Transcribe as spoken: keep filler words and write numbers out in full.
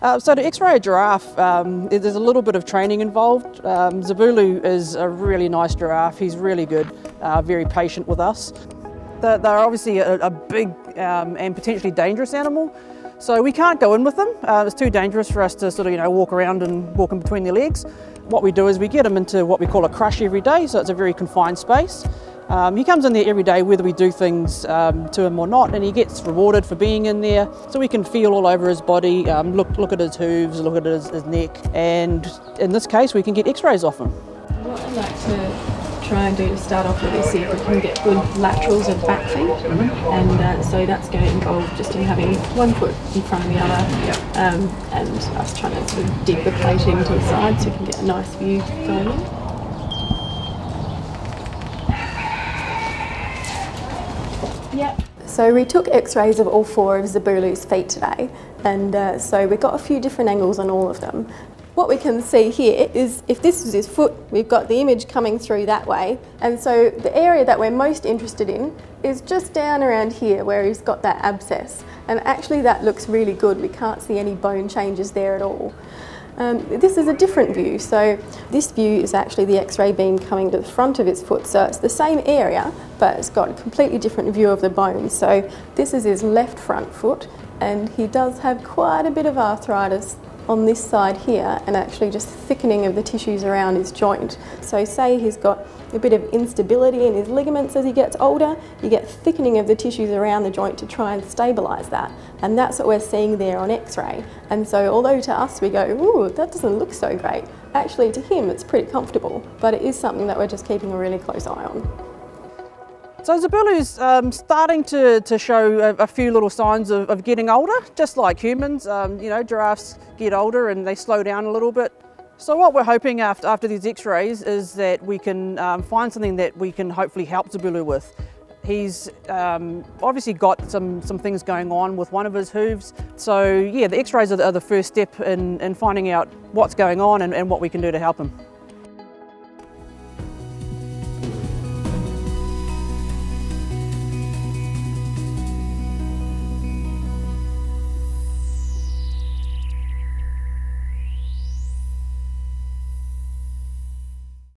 Uh, so to x-ray a giraffe, um, there's a little bit of training involved. Um, Zabulu is a really nice giraffe. He's really good, uh, very patient with us. They're, they're obviously a, a big um, and potentially dangerous animal, so we can't go in with them. Uh, it's too dangerous for us to sort of, you know, walk around and walk in between their legs. What we do is we get him into what we call a crush every day, so it's a very confined space. Um, he comes in there every day whether we do things um, to him or not, and he gets rewarded for being in there. So we can feel all over his body, um, look, look at his hooves, look at his, his neck, and in this case we can get x-rays off him. What I'd like to try and do to start off with is see if we can get good laterals of back feet, and uh, so that's going to involve just in having one foot in front of the other, um, and us trying to sort of dig the plate into the side so we can get a nice view going in. Yep. So we took x-rays of all four of Zabulu's feet today, and uh, so we got a few different angles on all of them. What we can see here is if this is his foot, we've got the image coming through that way, and so the area that we're most interested in is just down around here where he's got that abscess, and actually that looks really good. We can't see any bone changes there at all. Um, this is a different view, so this view is actually the x-ray beam coming to the front of his foot, so it's the same area but it's got a completely different view of the bone. So this is his left front foot, and he does have quite a bit of arthritis on this side here, and actually just thickening of the tissues around his joint. So say he's got a bit of instability in his ligaments as he gets older, you get thickening of the tissues around the joint to try and stabilise that, and that's what we're seeing there on x-ray. And so although to us we go, ooh, that doesn't look so great, actually to him it's pretty comfortable, but it is something that we're just keeping a really close eye on. So Zabulu's um, starting to, to show a, a few little signs of, of getting older, just like humans. Um, you know, giraffes get older and they slow down a little bit. So what we're hoping after, after these x-rays is that we can um, find something that we can hopefully help Zabulu with. He's um, obviously got some, some things going on with one of his hooves. So yeah, the x-rays are the, are the first step in, in finding out what's going on and, and what we can do to help him.